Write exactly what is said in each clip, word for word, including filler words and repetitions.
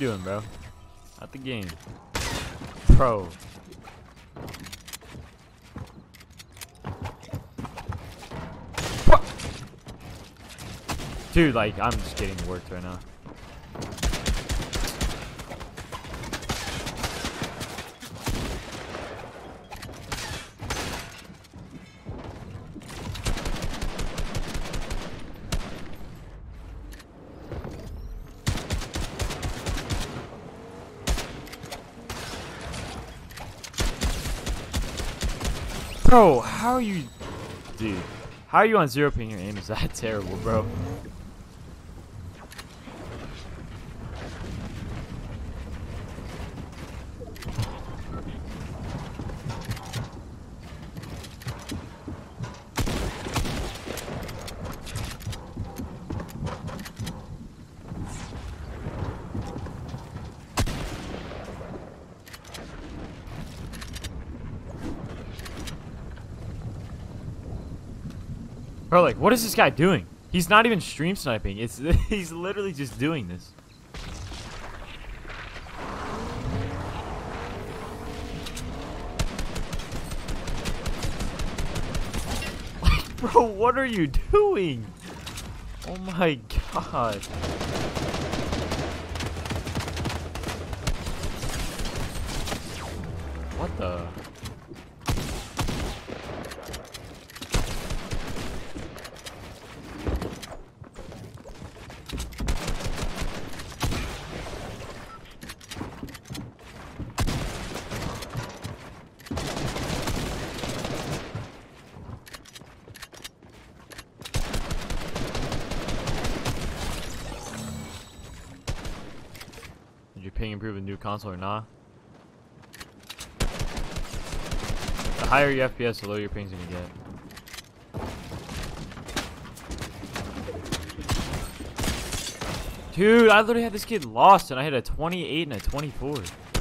doing, bro? Out the game. Pro. Dude, like, I'm just getting worked right now. Bro, how are you... Dude, how are you on zero ping? Your aim is that terrible, bro? Bro, like, what is this guy doing? He's not even stream sniping. It's he's literally just doing this. Like, bro, what are you doing? Oh my god. What the? Did your ping improve with new console or not? The higher your F P S, the lower your ping's gonna get. Dude, I literally had this kid lost and I had a twenty-eight and a twenty-four.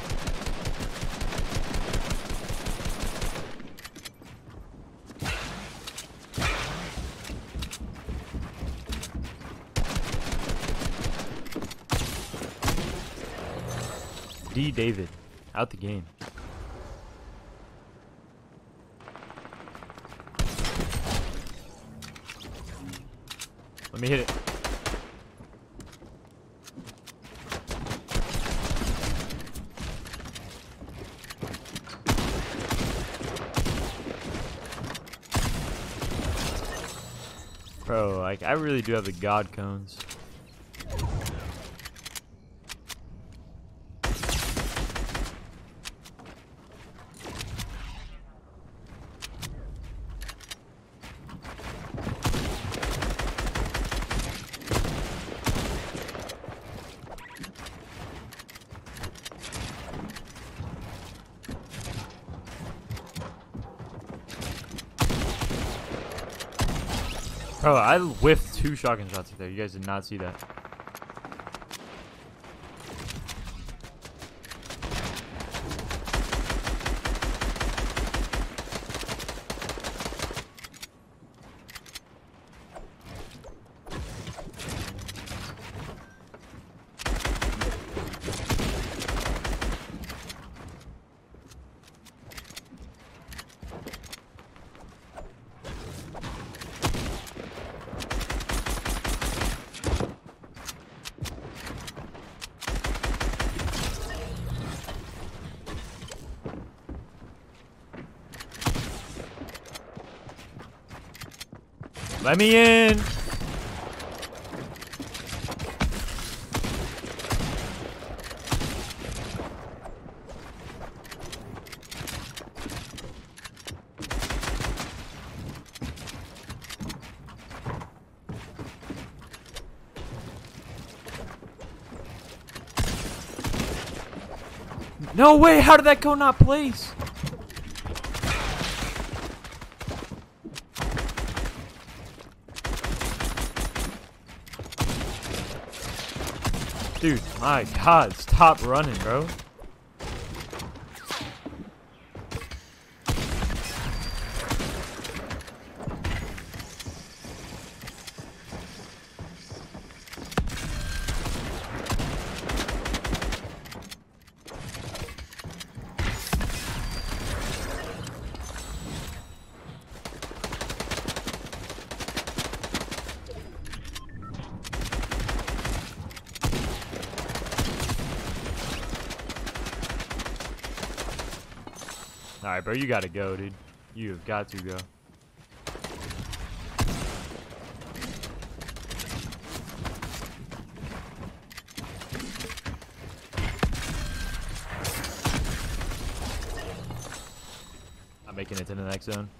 D David, out the game. Let me hit it. Bro, like, I really do have the god cones. Bro, I whiffed two shotgun shots there. You guys did not see that. Let me in. No way, how did that go not place? Dude, my god, stop running, bro. Alright, bro, you gotta go, dude. You have got to go. I'm making it to the next zone.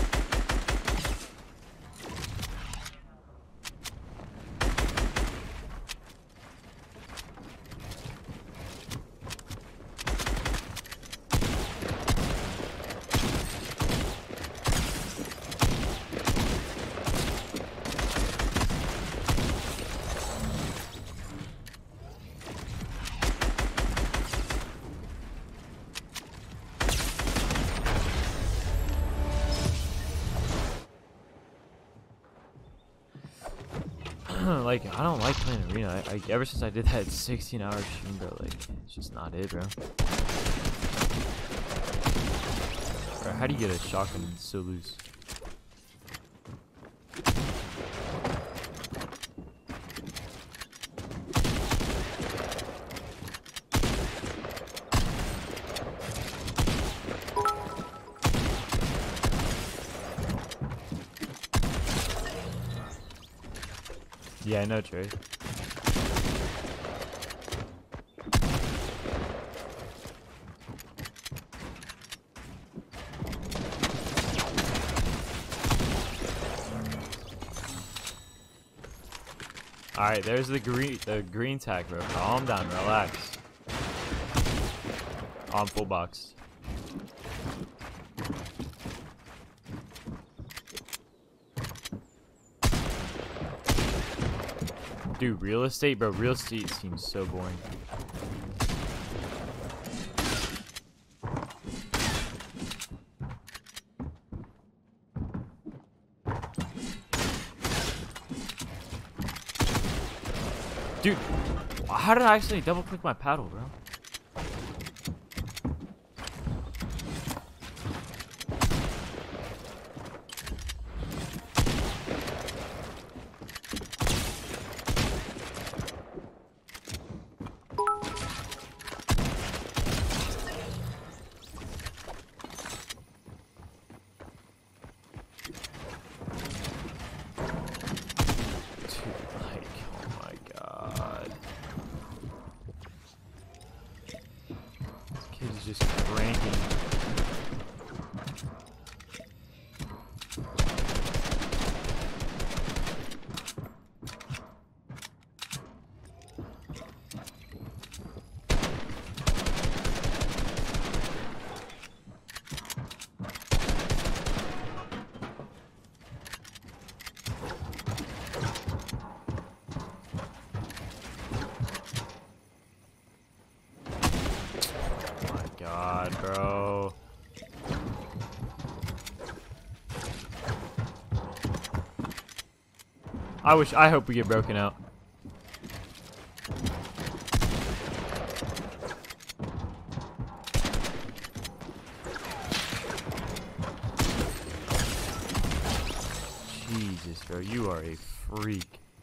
Like, I don't like playing arena. I, I, ever since I did that sixteen hour stream, bro, like, it's just not it, bro. Bro, how do you get a shotgun so loose? Yeah, I know, Trey. Alright, there's the green the green tag, bro. Calm down, relax. On full box. Dude, real estate, bro. Real estate seems so boring. Dude, how did I actually double click my paddle, bro? Just cranking. God, bro. I wish, I hope we get broken out. Jesus, bro, you are a freak.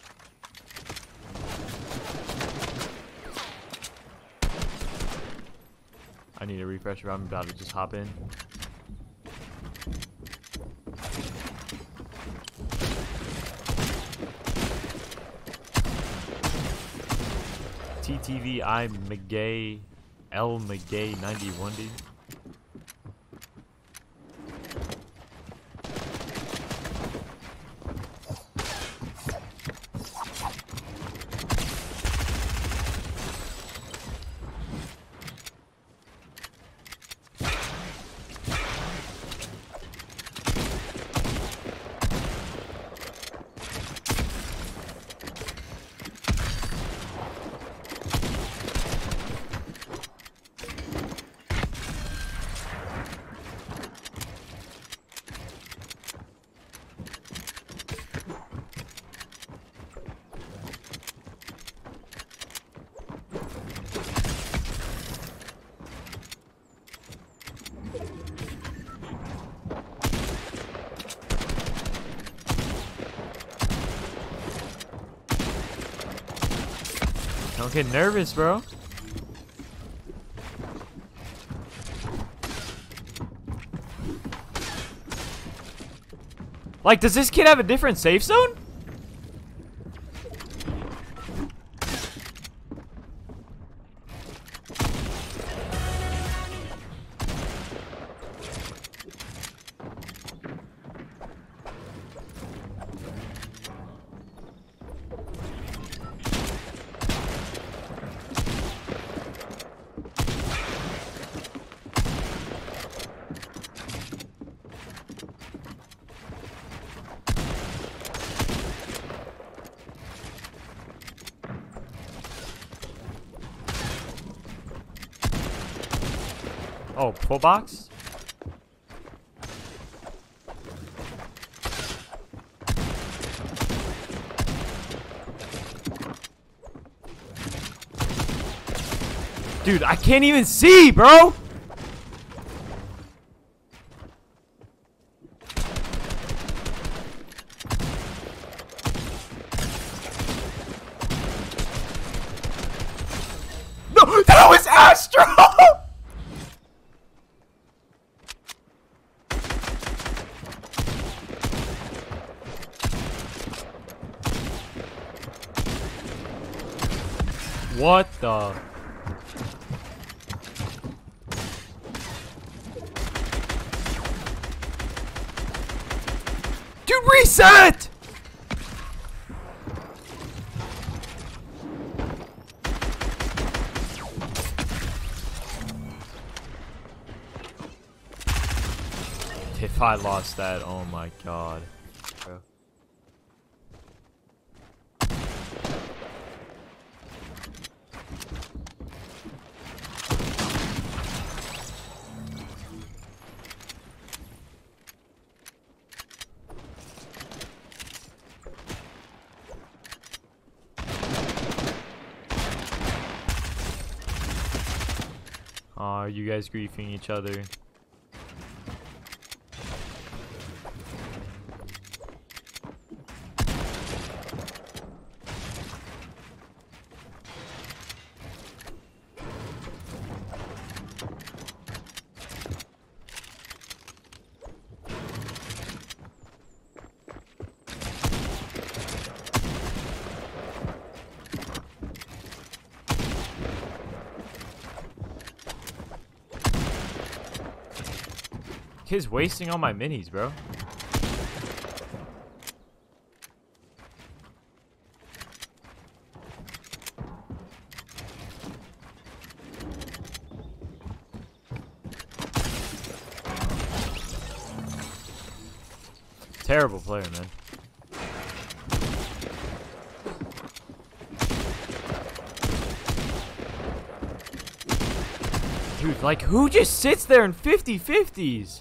I need a refresher. I'm about to just hop in. T T V I McGay L McGay ninety-one, dude. Don't get nervous, bro. Like, does this kid have a different safe zone? Oh, full box? Dude, I can't even see, bro! No, that was Astro! What the? Dude, reset! If I lost that, oh my god. Bro. Aw, you guys griefing each other. Kid's wasting all my minis, bro. Terrible player, man. Dude, like, who just sits there in fifty fifties?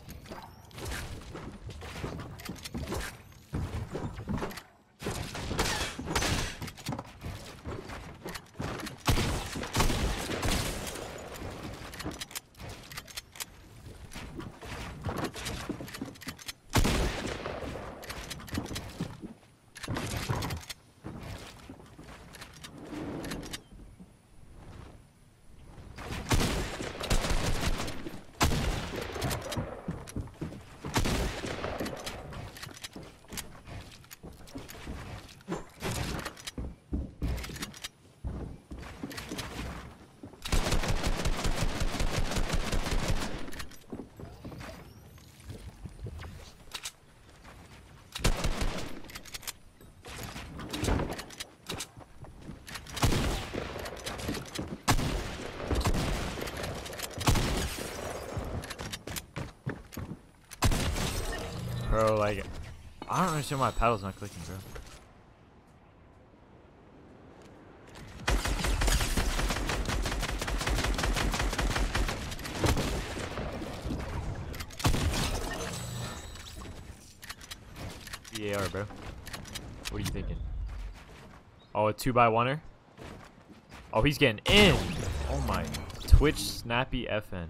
Bro, like, I don't understand why paddle's not clicking, bro. E A R, bro. What are you thinking? Oh, a two by one-er? Oh, he's getting in! Oh my. Twitch Snappy F N.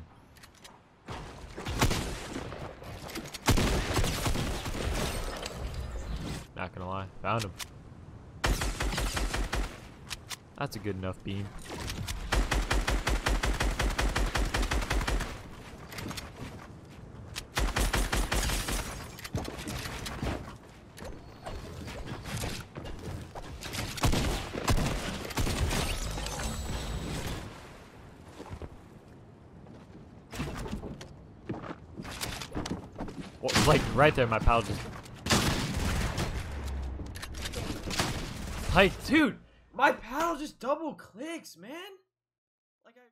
Not gonna lie, found him. That's a good enough beam. Like right there, my pal just. Like, dude, my pal just double clicks, man. Like I.